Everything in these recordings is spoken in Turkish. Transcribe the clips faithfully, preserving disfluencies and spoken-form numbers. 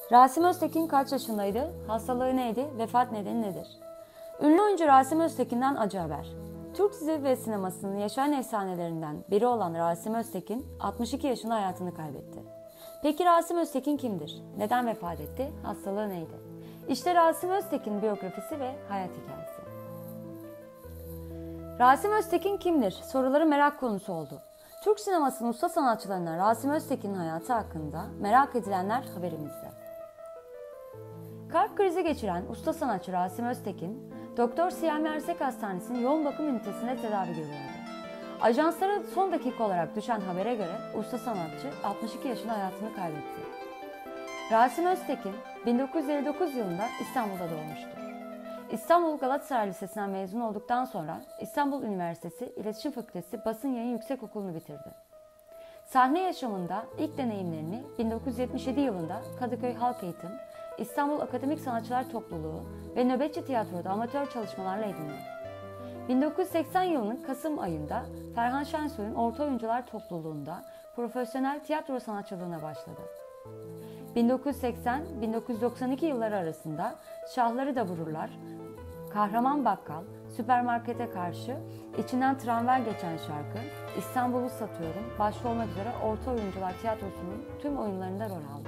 Rasim Öztekin kaç yaşındaydı? Hastalığı neydi? Vefat nedeni nedir? Ünlü oyuncu Rasim Öztekin'den acı haber. Türk dizi ve sinemasının yaşayan efsanelerinden biri olan Rasim Öztekin altmış iki yaşında hayatını kaybetti. Peki Rasim Öztekin kimdir? Neden vefat etti? Hastalığı neydi? İşte Rasim Öztekin biyografisi ve hayat hikayesi. Rasim Öztekin kimdir? Soruları merak konusu oldu. Türk sinemasının usta sanatçılarından Rasim Öztekin'in hayatı hakkında merak edilenler haberimizde. Kalp krizi geçiren usta sanatçı Rasim Öztekin, Doktor Siyami Ersek Hastanesi'nin yoğun bakım ünitesinde tedavi görüyordu. Ajanslara son dakika olarak düşen habere göre usta sanatçı altmış iki yaşında hayatını kaybetti. Rasim Öztekin, bin dokuz yüz elli dokuz yılında İstanbul'da doğmuştur. İstanbul Galatasaray Lisesi'nden mezun olduktan sonra İstanbul Üniversitesi İletişim Fakültesi Basın Yayın Yüksekokulu'nu bitirdi. Sahne yaşamında ilk deneyimlerini bin dokuz yüz yetmiş yedi yılında Kadıköy Halk Eğitim, İstanbul Akademik Sanatçılar Topluluğu ve Nöbetçi Tiyatro'da amatör çalışmalarla edindi. bin dokuz yüz seksen yılının Kasım ayında Ferhan Şensoy'un Orta Oyuncular Topluluğu'nda profesyonel tiyatro sanatçılığına başladı. bin dokuz yüz seksen - bin dokuz yüz doksan iki yılları arasında Şahları da Vururlar, Kahraman Bakkal, Süpermarkete Karşı, İçinden Tramvay Geçen Şarkı, İstanbul'u Satıyorum başta olmak üzere Orta Oyuncular Tiyatrosu'nun tüm oyunlarında rol aldı.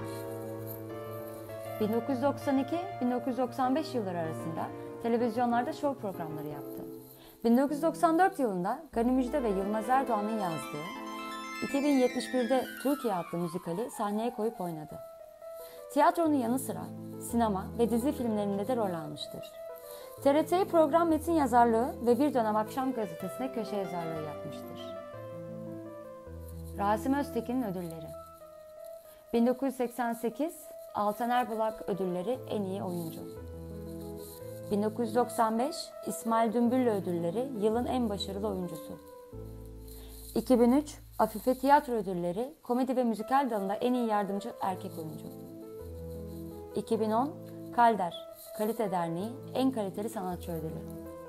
bin dokuz yüz doksan iki - bin dokuz yüz doksan beş yılları arasında televizyonlarda şov programları yaptı. bin dokuz yüz doksan dört yılında Gani Müjde ve Yılmaz Erdoğan'ın yazdığı iki bin yetmiş birde Türkiye adlı müzikali sahneye koyup oynadı. Tiyatronun yanı sıra sinema ve dizi filmlerinde de rol almıştır. T R T'ye program metin yazarlığı ve bir dönem Akşam Gazetesi'ne köşe yazarlığı yapmıştır. Rasim Öztekin'in ödülleri: bin dokuz yüz seksen sekiz Altan Erbulak Ödülleri En İyi Oyuncu, bin dokuz yüz doksan beş İsmail Dümbüllü Ödülleri Yılın En Başarılı Oyuncusu, iki bin üç Afife Tiyatro Ödülleri Komedi ve Müzikal dalında En İyi Yardımcı Erkek Oyuncu, iki bin on Kalder Kalite Derneği En Kaliteli Sanatçı Ödülü,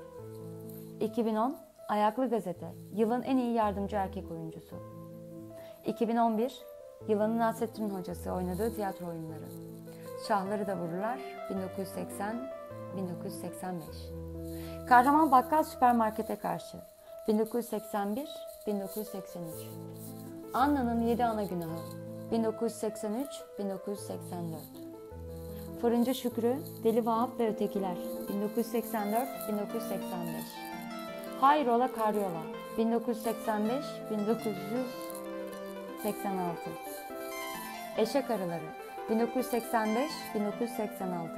iki bin on Ayaklı Gazete Yılın En İyi Yardımcı Erkek Oyuncusu, iki bin on bir Yılan'ın Nasrettin Hocası oynadığı tiyatro oyunları, Şahları da Vururlar bin dokuz yüz seksen - bin dokuz yüz seksen beş, Kahraman Bakkal Süpermarkete Karşı bin dokuz yüz seksen bir - bin dokuz yüz seksen üç, Anna'nın Yedi Ana Günahı bin dokuz yüz seksen üç - bin dokuz yüz seksen dört, Fırıncı Şükrü, Deli Vahap ve Ötekiler bin dokuz yüz seksen dört - bin dokuz yüz seksen beş, Hayrola Karyola bin dokuz yüz seksen beş - bin dokuz yüz seksen altı, Eşek Arıları bin dokuz yüz seksen beş - bin dokuz yüz seksen altı,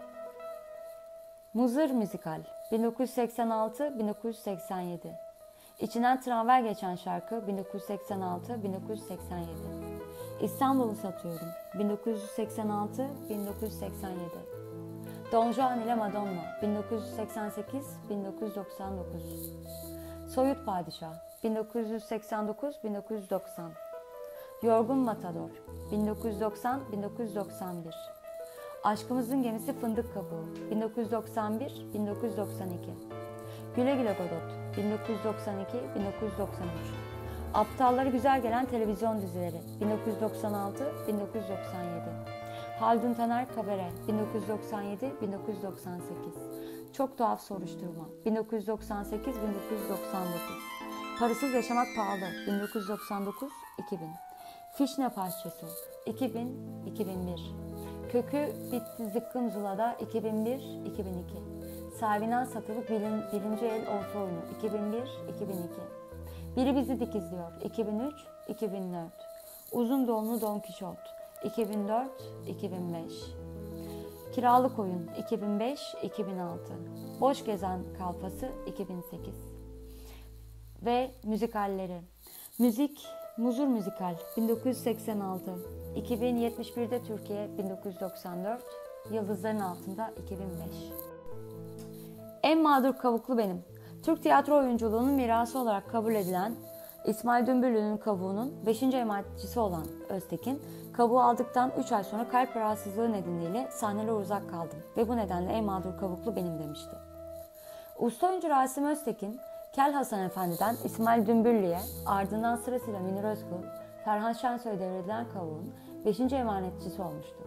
Muzır Müzikal bin dokuz yüz seksen altı - bin dokuz yüz seksen yedi, İçinden Tramvay Geçen Şarkı bin dokuz yüz seksen altı - bin dokuz yüz seksen yedi, İstanbul'u Satıyorum bin dokuz yüz seksen altı - bin dokuz yüz seksen yedi, Don Juan ile Madonna bin dokuz yüz seksen sekiz - bin dokuz yüz doksan dokuz, Soyut Padişah bin dokuz yüz seksen dokuz - bin dokuz yüz doksan, Yorgun Matador bin dokuz yüz doksan - bin dokuz yüz doksan bir, Aşkımızın Gemisi Fındık Kabuğu bin dokuz yüz doksan bir - bin dokuz yüz doksan iki, Güle Güle Godot bin dokuz yüz doksan iki - bin dokuz yüz doksan üç, Aptalları Güzel Gelen Televizyon Dizileri bin dokuz yüz doksan altı - bin dokuz yüz doksan yedi, Haldun Taner Kabare bin dokuz yüz doksan yedi - bin dokuz yüz doksan sekiz, Çok Tuhaf Soruşturma bin dokuz yüz doksan sekiz - bin dokuz yüz doksan dokuz, Parasız Yaşamak Pahalı bin dokuz yüz doksan dokuz - iki bin, Fişne Parçası iki bin - iki bin bir, Kökü Bitti Zıkkım Zula'da iki bin bir - iki bin iki, Savinan Satılık Birin, Birinci El Orta Oyunu iki bin bir - iki bin iki, Biri Bizi Dikizliyor iki bin üç - iki bin dört, Uzun Donlu Don Kişot iki bin dört - iki bin beş, Kiralık Oyun iki bin beş - iki bin altı, Boş Gezen Kalfası iki bin sekiz ve müzikalleri: Müzik Muzur Müzikal bin dokuz yüz seksen altı, iki bin yetmiş birde Türkiye bin dokuz yüz doksan dört, Yıldızların Altında iki bin beş. En Mağdur Kavuklu Benim, Türk tiyatro oyunculuğunun mirası olarak kabul edilen İsmail Dümbüllü'nün kavuğunun beşinci emanetçisi olan Öztekin, kavuğu aldıktan üç ay sonra kalp rahatsızlığı nedeniyle sahneler uzak kaldım ve bu nedenle en mağdur kavuklu benim demişti. Usta oyuncu Rasim Öztekin, Kel Hasan Efendi'den İsmail Dümbüllü'ye, ardından sırasıyla Münir Özkul, Ferhan Şensoy'a devredilen kavuğun beşinci emanetçisi olmuştu.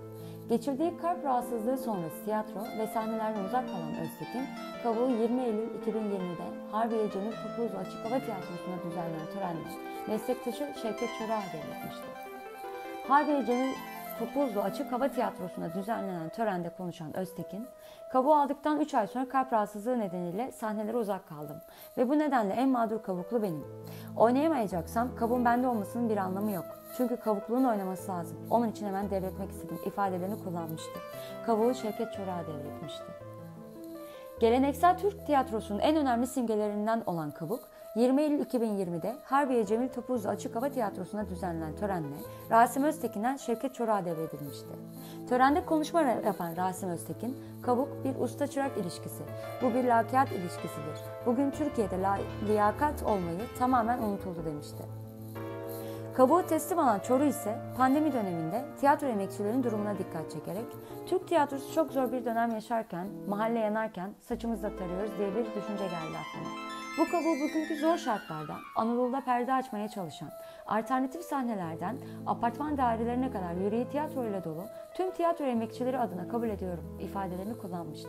Geçirdiği kalp rahatsızlığı sonrası tiyatro ve sahnelerden uzak kalan Öztekin, kavuğu yirmi Eylül iki bin yirmide Harbiye Cemil Topuzlu Açık Hava Tiyatrosu'nda düzenlenen törenle meslektaşı Şevket Çorak'a devretmişti. Harbiye Cemil Topuzlu Açık Hava Tiyatrosu'nda düzenlenen törende konuşan Öztekin, kavuğu aldıktan üç ay sonra kalp rahatsızlığı nedeniyle sahnelere uzak kaldım ve bu nedenle en mağdur kavuklu benim. Oynayamayacaksam kavuğun bende olmasının bir anlamı yok. Çünkü kavukluğun oynaması lazım. Onun için hemen devretmek istedim ifadelerini kullanmıştı. Kavuğu Şevket Çorak'a devretmişti. Geleneksel Türk tiyatrosunun en önemli simgelerinden olan kavuk, yirmi Eylül iki bin yirmide Harbiye Cemil Topuzlu Açık Hava Tiyatrosu'nda düzenlenen törenle Rasim Öztekin'den Şevket Çorak'a devredilmişti. Törende konuşma yapan Rasim Öztekin, kavuk bir usta-çırak ilişkisi, bu bir lakayt ilişkisidir. Bugün Türkiye'de la- liyakat olmayı tamamen unutuldu demişti. Kabuğu teslim alan Çoruh ise pandemi döneminde tiyatro emekçilerinin durumuna dikkat çekerek Türk tiyatrosu çok zor bir dönem yaşarken, mahalle yanarken saçımızla tarıyoruz diye bir düşünce geldi aklıma. Bu kabuğu bugünkü zor şartlarda Anadolu'da perde açmaya çalışan, alternatif sahnelerden apartman dairelerine kadar yüreği tiyatro ile dolu tüm tiyatro emekçileri adına kabul ediyorum ifadelerini kullanmıştı.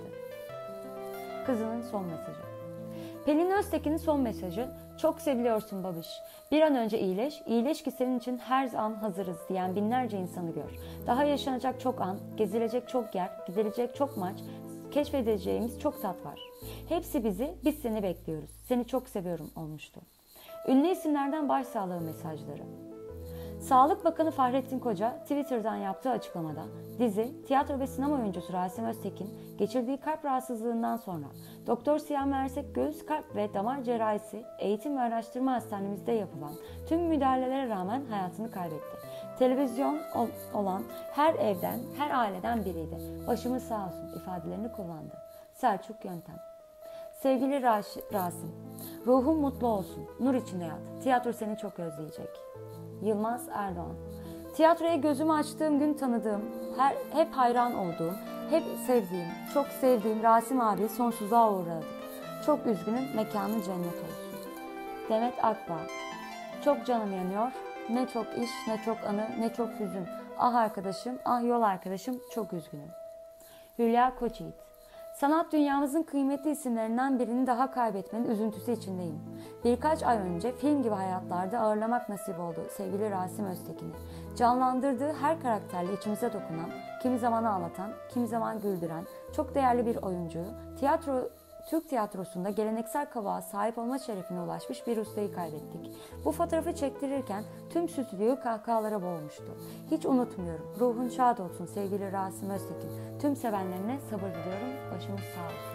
Kızının son mesajı. Pelin Öztekin'in son mesajı, çok seviliyorsun babiş. Bir an önce iyileş, iyileş ki senin için her an hazırız diyen binlerce insanı gör. Daha yaşanacak çok an, gezilecek çok yer, gidilecek çok maç, keşfedeceğimiz çok tat var. Hepsi bizi, biz seni bekliyoruz. Seni çok seviyorum olmuştu. Ünlü isimlerden başsağlığı mesajları. Sağlık Bakanı Fahrettin Koca Twitter'dan yaptığı açıklamada dizi, tiyatro ve sinema oyuncusu Rasim Öztekin geçirdiği kalp rahatsızlığından sonra Doktor Siyami Ersek Göğüs Kalp ve Damar Cerrahisi Eğitim ve Araştırma Hastanemizde yapılan tüm müdahalelere rağmen hayatını kaybetti. Televizyon olan her evden, her aileden biriydi. Başımız sağ olsun ifadelerini kullandı. Selçuk Yöntem. Sevgili Rasim, ruhun mutlu olsun, nur içinde yat. Tiyatro seni çok özleyecek. Yılmaz Erdoğan. Tiyatroya gözümü açtığım gün tanıdığım, her, hep hayran olduğum, hep sevdiğim, çok sevdiğim Rasim abi sonsuzluğa uğradık. Çok üzgünüm, mekanı cennet olsun. Demet Akbağ. Çok canım yanıyor, ne çok iş, ne çok anı, ne çok hüzün. Ah arkadaşım, ah yol arkadaşım, çok üzgünüm. Hülya Koçyiğit. Sanat dünyamızın kıymetli isimlerinden birini daha kaybetmenin üzüntüsü içindeyim. Birkaç ay önce film gibi hayatlarda ağırlamak nasip oldu sevgili Rasim Öztekin'i. Canlandırdığı her karakterle içimize dokunan, kimi zaman ağlatan, kimi zaman güldüren, çok değerli bir oyuncuyu, tiyatro Türk tiyatrosunda geleneksel kavuğa sahip olma şerefine ulaşmış bir ustayı kaybettik. Bu fotoğrafı çektirirken tüm stüdyoyu kahkahalara boğmuştu. Hiç unutmuyorum. Ruhun şad olsun sevgili Rasim Öztekin. Tüm sevenlerine sabır diliyorum. Başımız sağ olsun.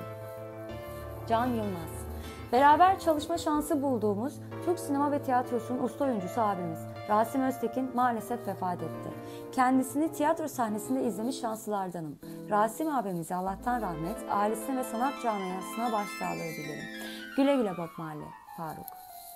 Can Yılmaz. Beraber çalışma şansı bulduğumuz Türk sinema ve tiyatrosunun usta oyuncusu abimiz Rasim Öztekin maalesef vefat etti. Kendisini tiyatro sahnesinde izlemiş şanslılardanım. Rasim abimize Allah'tan rahmet, ailesine ve sanat camiasına başsağlığı dilerim. Güle güle Bob Marley, Faruk.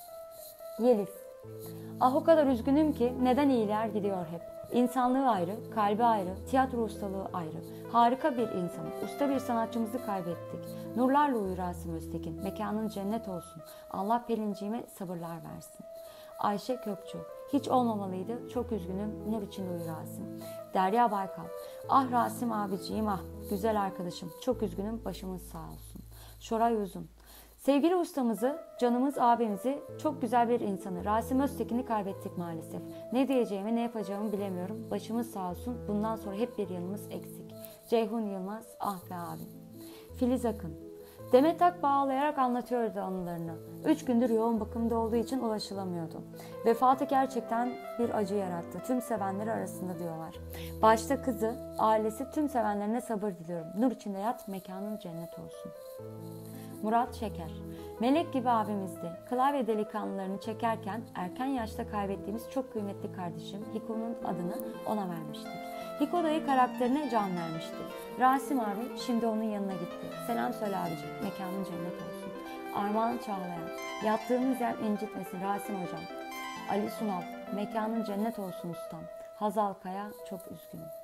Yeliz. Ah o kadar üzgünüm ki neden iyiler gidiyor hep. İnsanlığı ayrı, kalbi ayrı, tiyatro ustalığı ayrı. Harika bir insan, usta bir sanatçımızı kaybettik. Nurlarla uyu Rasim Öztekin, mekanın cennet olsun. Allah Pelinciğime sabırlar versin. Ayşe Kökçü. Hiç olmamalıydı, çok üzgünüm, nur içinde uyu Rasim. Derya Baykal. Ah Rasim abiciğim ah, güzel arkadaşım, çok üzgünüm, başımız sağ olsun. Şoray Uzun. Sevgili ustamızı, canımız abimizi, çok güzel bir insanı, Rasim Öztekin'i kaybettik maalesef. Ne diyeceğimi, ne yapacağımı bilemiyorum. Başımız sağ olsun, bundan sonra hep bir yanımız eksik. Ceyhun Yılmaz, ah be abim. Filiz Akın. Demet Akbağ ağlayarak anlatıyordu anılarını. Üç gündür yoğun bakımda olduğu için ulaşılamıyordu. Vefatı gerçekten bir acı yarattı. Tüm sevenleri arasında diyorlar. Başta kızı, ailesi tüm sevenlerine sabır diliyorum. Nur içinde yat, mekanın cennet olsun. Murat Şeker. Melek gibi abimizdi. Klavye delikanlılarını çekerken erken yaşta kaybettiğimiz çok kıymetli kardeşim Hiko'nun adını ona vermiştik. Hiko dayı karakterine can vermişti. Rasim abi şimdi onun yanına gitti. Selam söyle abiciğim, mekanın cennet olsun. Armağan Çağlayan. Yattığımız yer incitmesin Rasim hocam. Ali Sunal. Mekanın cennet olsun ustam. Hazal Kaya, çok üzgünüm.